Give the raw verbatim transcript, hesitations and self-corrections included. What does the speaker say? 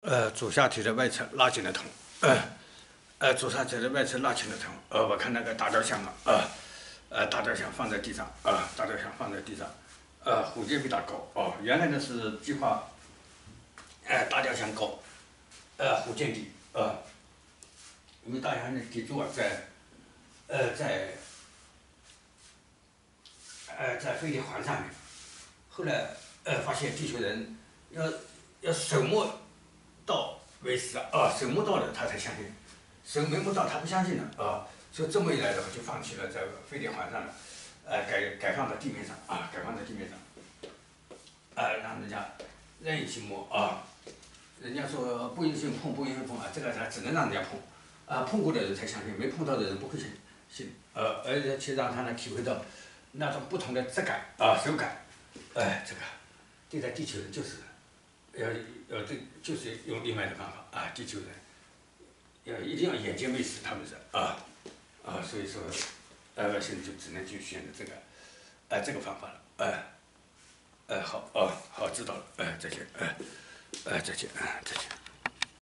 呃，左下体的外侧拉紧了头，呃，呃，左下体的外侧拉紧了头，呃，我看那个大雕像了，呃，呃，大雕像放在地上，呃，大雕像放在地上，呃，虎肩比它高，哦，原来呢是计划，哎、大雕像高，呃，虎肩低，呃，因为大雕像的底柱啊在，呃，在，呃，在飞碟环上面，后来呃发现地球人要要手摸到为止了啊，手摸到了他才相信，手没摸到他不相信的啊，所以这么一来的话就放弃了在飞碟环上了，呃改改放到地面上啊，改放在地面上，啊让人家任意去摸啊，人家说不允许碰不允许碰啊，这个咱只能让人家碰，啊碰过的人才相信，没碰到的人不会信信，呃而且去让他呢体会到那种不同的质感啊手感，哎这个对待地球人就是。要要这就是用另外的方法啊，地球人要一定要眼见为实，他们是啊啊，所以说老百姓就只能去选择这个，哎、这个方法了，哎、哎、好啊好知道了，哎、再见，哎、哎、再见，哎、再见。